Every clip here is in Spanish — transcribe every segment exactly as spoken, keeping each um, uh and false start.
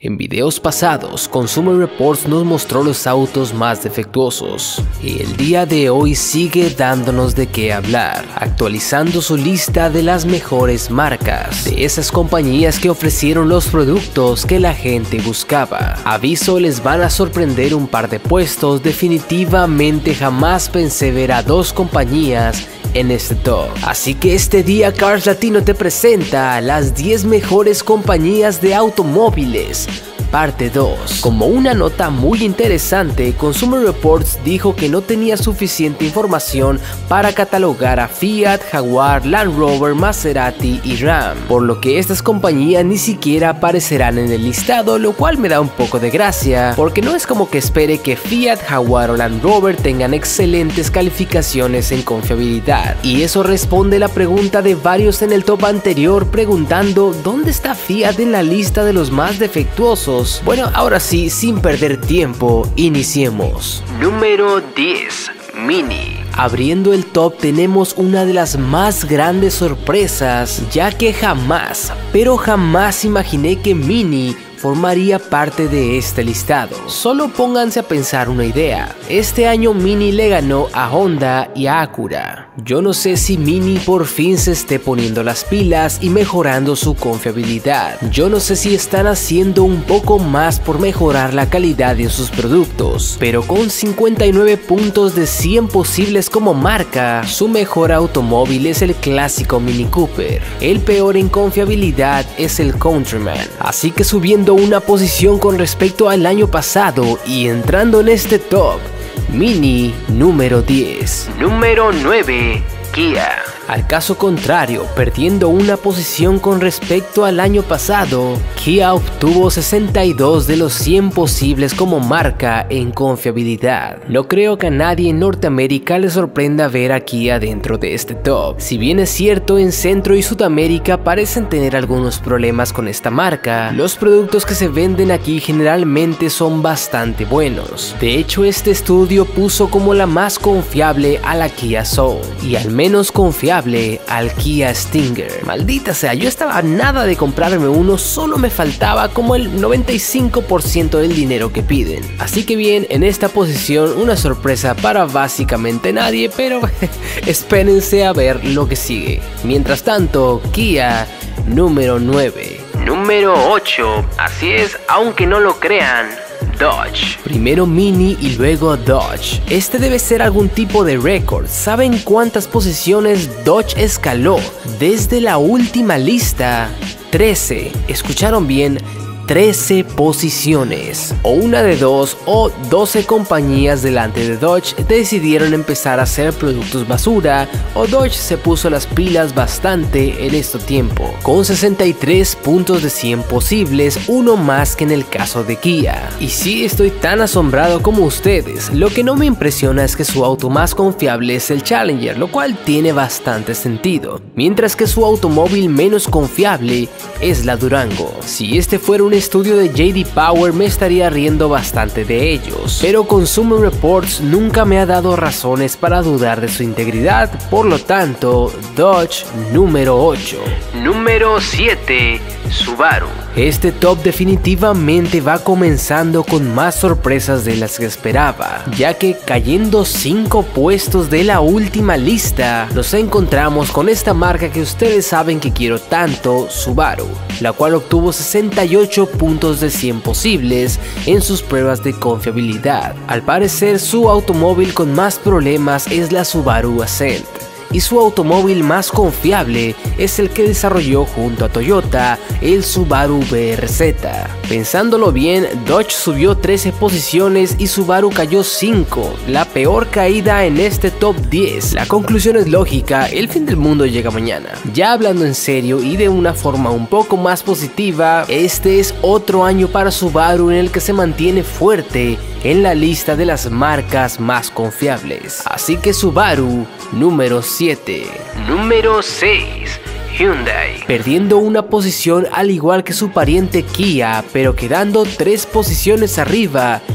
En videos pasados, Consumer Reports nos mostró los autos más defectuosos y el día de hoy sigue dándonos de qué hablar, actualizando su lista de las mejores marcas, de esas compañías que ofrecieron los productos que la gente buscaba. Aviso, les van a sorprender un par de puestos. Definitivamente jamás pensé ver a dos compañías en este top. Así que este día Cars Latino te presenta las diez mejores compañías de automóviles, parte dos. Como una nota muy interesante, Consumer Reports dijo que no tenía suficiente información para catalogar a Fiat, Jaguar, Land Rover, Maserati y Ram, por lo que estas compañías ni siquiera aparecerán en el listado, lo cual me da un poco de gracia, porque no es como que espere que Fiat, Jaguar o Land Rover tengan excelentes calificaciones en confiabilidad. Y eso responde la pregunta de varios en el top anterior preguntando ¿dónde está Fiat en la lista de los más defectuosos? Bueno, ahora sí, sin perder tiempo, iniciemos. Número diez. Mini. Abriendo el top tenemos una de las más grandes sorpresas, ya que jamás, pero jamás imaginé que Mini formaría parte de este listado. Solo pónganse a pensar una idea. Este año Mini le ganó a Honda y a Acura. Yo no sé si Mini por fin se esté poniendo las pilas y mejorando su confiabilidad. Yo no sé si están haciendo un poco más por mejorar la calidad de sus productos, pero con cincuenta y nueve puntos de cien posibles como marca, su mejor automóvil es el clásico Mini Cooper. El peor en confiabilidad es el Countryman. Así que subiendo una posición con respecto al año pasado y entrando en este top, Mini número diez. Número nueve. Kia. Al caso contrario, perdiendo una posición con respecto al año pasado, Kia obtuvo sesenta y dos de los cien posibles como marca en confiabilidad. No creo que a nadie en Norteamérica le sorprenda ver a Kia dentro de este top. Si bien es cierto, en Centro y Sudamérica parecen tener algunos problemas con esta marca, los productos que se venden aquí generalmente son bastante buenos. De hecho, este estudio puso como la más confiable a la Kia Soul y al menos confiable al Kia Stinger. Maldita sea, yo estaba a nada de comprarme uno, solo me faltaba como el noventa y cinco por ciento del dinero que piden. Así que bien, en esta posición una sorpresa para básicamente nadie, pero espérense a ver lo que sigue. Mientras tanto, Kia número nueve. Número ocho. Así es, aunque no lo crean, Dodge. Primero Mini y luego Dodge. Este debe ser algún tipo de récord. ¿Saben cuántas posiciones Dodge escaló desde la última lista? trece. ¿Escucharon bien? trece posiciones. O una de dos o doce compañías delante de Dodge decidieron empezar a hacer productos basura, o Dodge se puso las pilas bastante en este tiempo. Con sesenta y tres puntos de cien posibles, uno más que en el caso de Kia. Y sí, estoy tan asombrado como ustedes. Lo que no me impresiona es que su auto más confiable es el Challenger, lo cual tiene bastante sentido, mientras que su automóvil menos confiable es la Durango. Si este fuera un estudio de J D Power me estaría riendo bastante de ellos, pero Consumer Reports nunca me ha dado razones para dudar de su integridad. Por lo tanto, Dodge número ocho. Número siete. Subaru. Este top definitivamente va comenzando con más sorpresas de las que esperaba, ya que cayendo cinco puestos de la última lista, nos encontramos con esta marca que ustedes saben que quiero tanto, Subaru, la cual obtuvo sesenta y ocho puntos de cien posibles en sus pruebas de confiabilidad. Al parecer, su automóvil con más problemas es la Subaru Ascent, y su automóvil más confiable es el que desarrolló junto a Toyota, el Subaru B R Z. Pensándolo bien, Dodge subió trece posiciones y Subaru cayó cinco, la peor caída en este top diez. La conclusión es lógica, el fin del mundo llega mañana. Ya hablando en serio y de una forma un poco más positiva, este es otro año para Subaru en el que se mantiene fuerte en la lista de las marcas más confiables. Así que Subaru número siete. Número seis. Hyundai. Perdiendo una posición al igual que su pariente Kia, pero quedando tres posiciones arriba,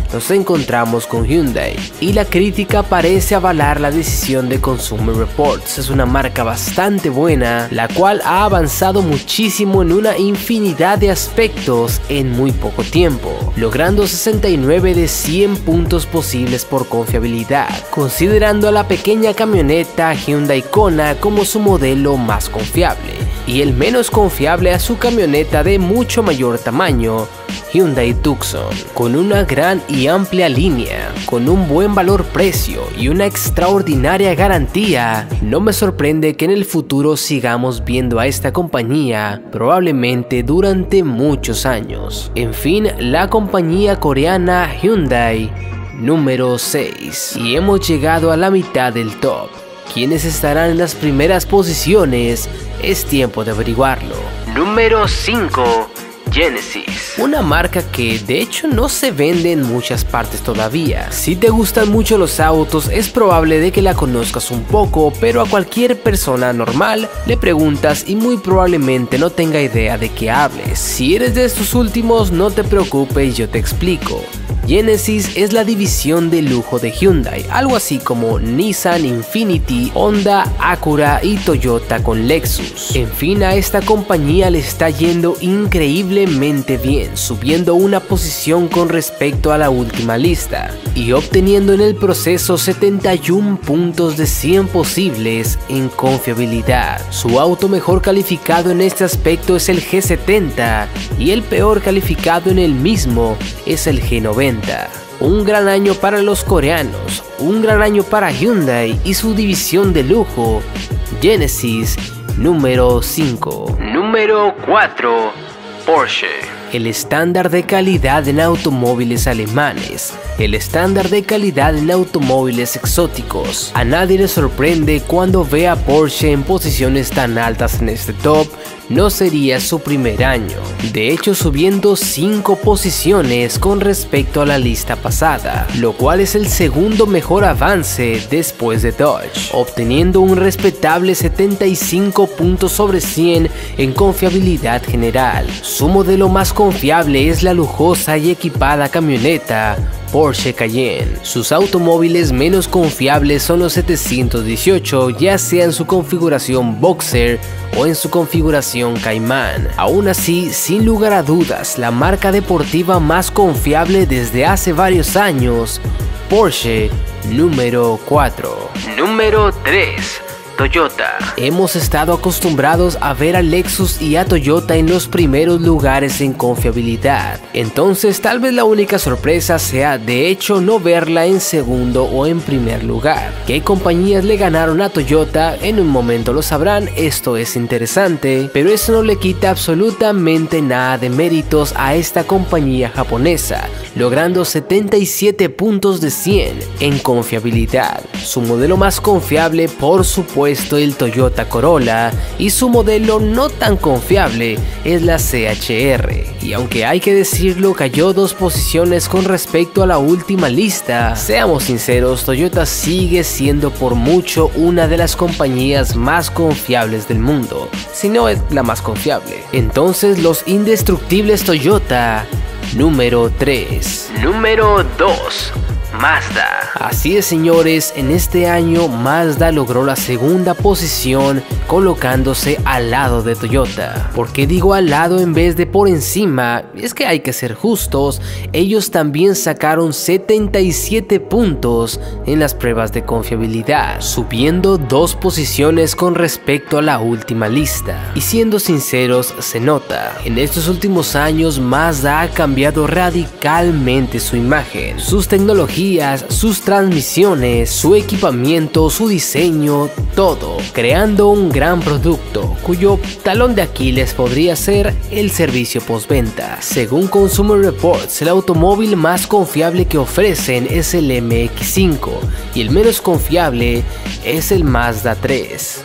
nos encontramos con Hyundai, y la crítica parece avalar la decisión de Consumer Reports. Es una marca bastante buena, la cual ha avanzado muchísimo en una infinidad de aspectos en muy poco tiempo, logrando sesenta y nueve de cien puntos posibles por confiabilidad, considerando a la pequeña camioneta Hyundai Kona como su modelo más confiable, y el menos confiable a su camioneta de mucho mayor tamaño, Hyundai Tucson. Con una gran y amplia línea, con un buen valor-precio y una extraordinaria garantía, no me sorprende que en el futuro sigamos viendo a esta compañía probablemente durante muchos años. En fin, la compañía coreana Hyundai número seis. Y hemos llegado a la mitad del top. ¿Quiénes estarán en las primeras posiciones? Es tiempo de averiguarlo. Número cinco. Genesis, una marca que de hecho no se vende en muchas partes todavía. Si te gustan mucho los autos, es probable de que la conozcas un poco, pero a cualquier persona normal le preguntas y muy probablemente no tenga idea de qué hables. Si eres de estos últimos, no te preocupes, yo te explico. Genesis es la división de lujo de Hyundai, algo así como Nissan Infiniti, Honda, Acura y Toyota con Lexus. En fin, a esta compañía le está yendo increíblemente bien, subiendo una posición con respecto a la última lista y obteniendo en el proceso setenta y uno puntos de cien posibles en confiabilidad. Su auto mejor calificado en este aspecto es el G setenta y el peor calificado en el mismo es el G noventa. Un gran año para los coreanos, un gran año para Hyundai y su división de lujo, Genesis número cinco. Número cuatro. Porsche. El estándar de calidad en automóviles alemanes, el estándar de calidad en automóviles exóticos. A nadie le sorprende cuando ve a Porsche en posiciones tan altas en este top. No sería su primer año, de hecho subiendo cinco posiciones con respecto a la lista pasada, lo cual es el segundo mejor avance después de Dodge, obteniendo un respetable setenta y cinco puntos sobre cien en confiabilidad general. Su modelo más confiable es la lujosa y equipada camioneta Porsche Cayenne. Sus automóviles menos confiables son los setecientos dieciocho, ya sea en su configuración Boxer o en su configuración Cayman. Aún así, sin lugar a dudas, la marca deportiva más confiable desde hace varios años, Porsche número cuatro. Número tres. Toyota. Hemos estado acostumbrados a ver a Lexus y a Toyota en los primeros lugares en confiabilidad, entonces tal vez la única sorpresa sea de hecho no verla en segundo o en primer lugar. ¿Qué compañías le ganaron a Toyota? En un momento lo sabrán, esto es interesante, pero eso no le quita absolutamente nada de méritos a esta compañía japonesa, logrando setenta y siete puntos de cien en confiabilidad. Su modelo más confiable, por supuesto, el Toyota Corolla, y su modelo no tan confiable es la C H R, y aunque hay que decirlo cayó dos posiciones con respecto a la última lista, seamos sinceros, Toyota sigue siendo por mucho una de las compañías más confiables del mundo, si no es la más confiable. Entonces los indestructibles Toyota número tres. Número dos. Mazda. Así es, señores, en este año Mazda logró la segunda posición colocándose al lado de Toyota. ¿Por qué digo al lado en vez de por encima? Es que hay que ser justos, ellos también sacaron setenta y siete puntos en las pruebas de confiabilidad, subiendo dos posiciones con respecto a la última lista. Y siendo sinceros, se nota, en estos últimos años Mazda ha cambiado radicalmente su imagen, sus tecnologías, sus transmisiones, su equipamiento, su diseño, todo, creando un gran producto cuyo talón de Aquiles podría ser el servicio postventa. Según Consumer Reports, el automóvil más confiable que ofrecen es el M X cinco y el menos confiable es el Mazda tres.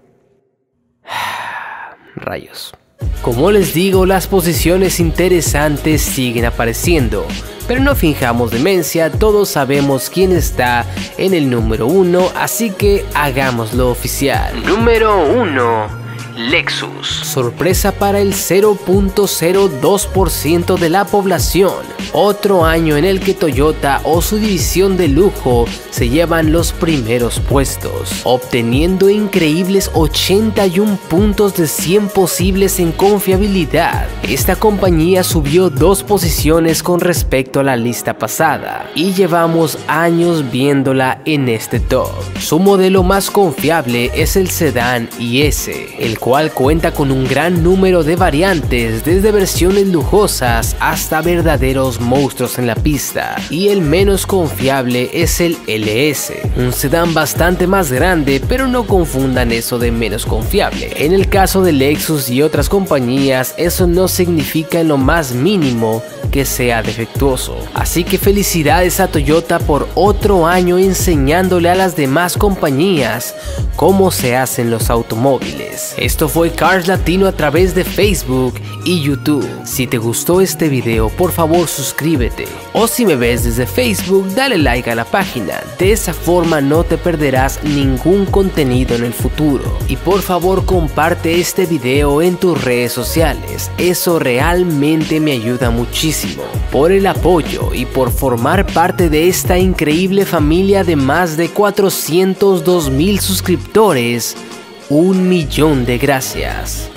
Rayos. Como les digo, las posiciones interesantes siguen apareciendo, pero no finjamos demencia, todos sabemos quién está en el número uno, así que hagámoslo oficial. Número uno. Lexus. Sorpresa para el cero punto cero dos por ciento de la población. Otro año en el que Toyota o su división de lujo se llevan los primeros puestos, obteniendo increíbles ochenta y uno puntos de cien posibles en confiabilidad. Esta compañía subió dos posiciones con respecto a la lista pasada y llevamos años viéndola en este top. Su modelo más confiable es el sedán I S, el cual cuenta con un gran número de variantes, desde versiones lujosas hasta verdaderos monstruos en la pista, y el menos confiable es el L S, un sedán bastante más grande, pero no confundan eso de menos confiable. En el caso de Lexus y otras compañías, eso no significa en lo más mínimo que sea defectuoso. Así que felicidades a Toyota por otro año enseñándole a las demás compañías cómo se hacen los automóviles. Esto fue Cars Latino a través de Facebook y YouTube. Si te gustó este video, por favor suscríbete, o si me ves desde Facebook, dale like a la página. De esa forma no te perderás ningún contenido en el futuro. Y por favor comparte este video en tus redes sociales, eso realmente me ayuda muchísimo. Por el apoyo y por formar parte de esta increíble familia de más de cuatrocientos dos mil suscriptores, un millón de gracias.